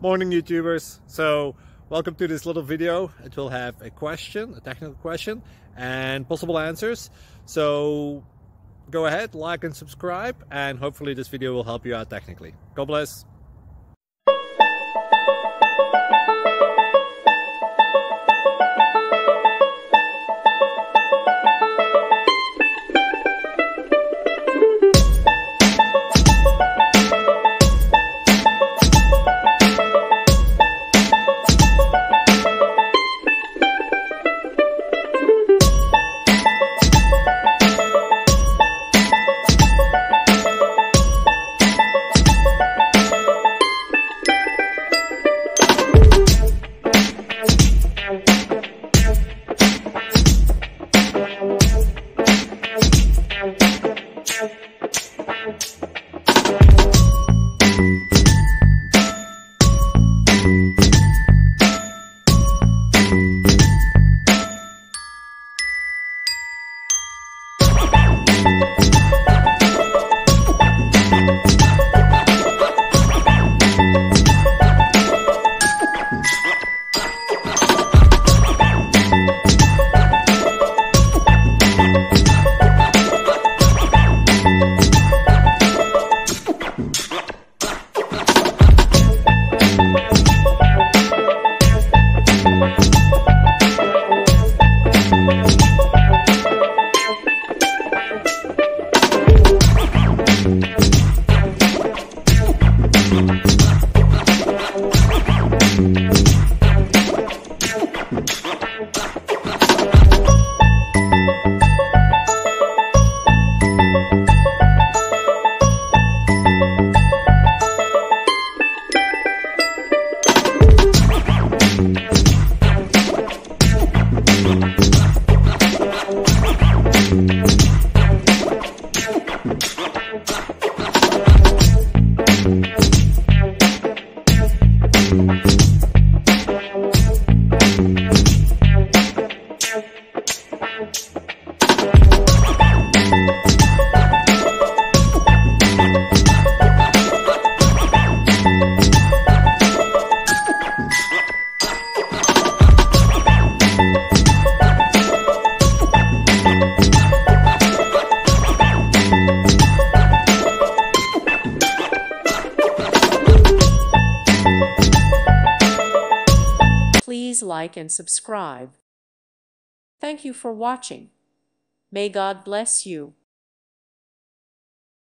Morning YouTubers. So welcome to this little video. It will have a question, a technical question, and possible answers. So go ahead, like and subscribe, and hopefully this video will help you out technically. God bless. Please like and subscribe. Thank you for watching. May God bless you.